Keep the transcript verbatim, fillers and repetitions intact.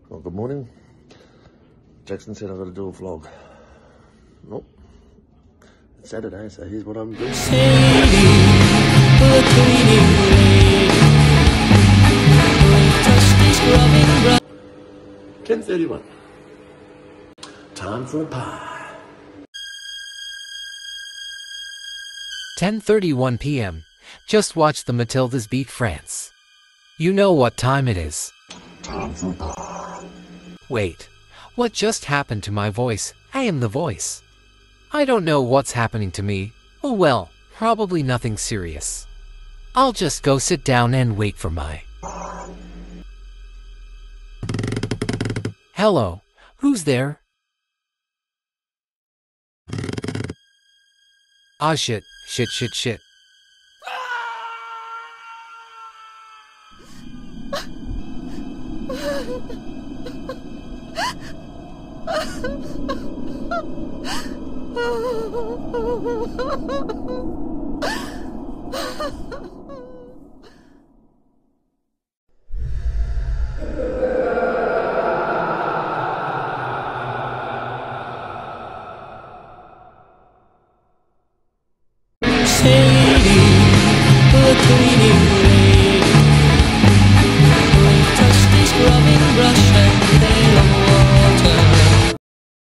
Well, good morning. Jackson said I've got to do a vlog. Nope. It's Saturday, so here's what I'm doing. ten thirty-one. Time for a pie. ten thirty-one p m Just watch the Matildas beat France. You know what time it is. Time for a pie. Wait, what just happened to my voice? I am the voice. I don't know what's happening to me. Oh well, probably nothing serious. I'll just go sit down and wait for my... Hello, who's there? Ah shit, shit shit shit. Ha ha ha ha!